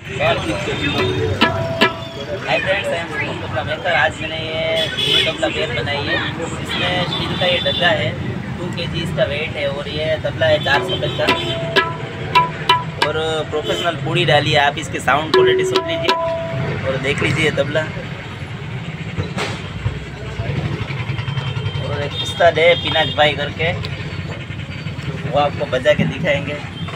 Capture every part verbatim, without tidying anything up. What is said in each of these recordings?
Hi friends, I am Shubham tabla maker. आज मैंने ये न्यू तबला पेयर बनाई है। इसमें स्टील का ये डग्गा है, टू के जी इसका वेट है और ये तबला है चार सौ तक का और प्रोफेशनल पूड़ी डाली है। आप इसके साउंड क्वालिटी सुन लीजिए और देख लीजिए तबला। और एक उस्ताद है पिनाक भाई करके, वो आपको बजा के दिखाएंगे।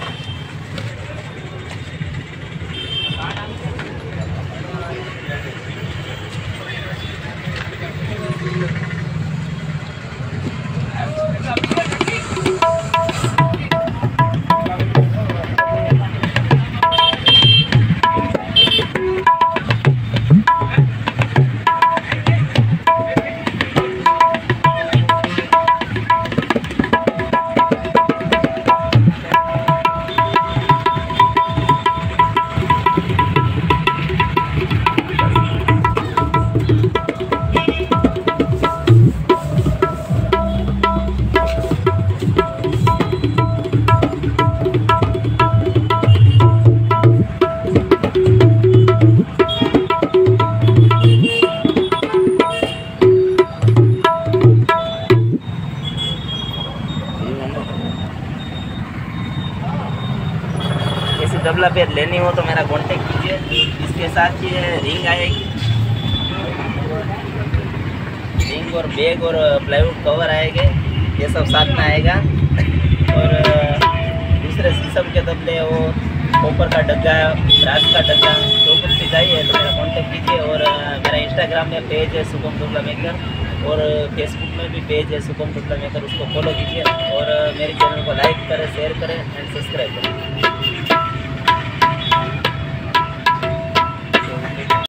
ऐसी तबला पेयर लेनी हो तो मेरा कांटेक्ट कीजिए। इसके साथ ये रिंग आएगी, रिंग और बैग और प्लाईवुड कवर आएंगे, ये सब साथ में आएगा। और दूसरे शीशम के तबले वो कॉपर का डग्गा, ब्रास का डग्गा, जो कुछ भी चाहिए तो मेरा कांटेक्ट कीजिए। और मेरा इंस्टाग्राम में पेज है शुभम तबला मेकर और फेसबुक में भी पेज है शुभम तबला मेकर, उसको फॉलो कीजिए और मेरे चैनल को लाइक करें, शेयर करें एंड सब्सक्राइब करें।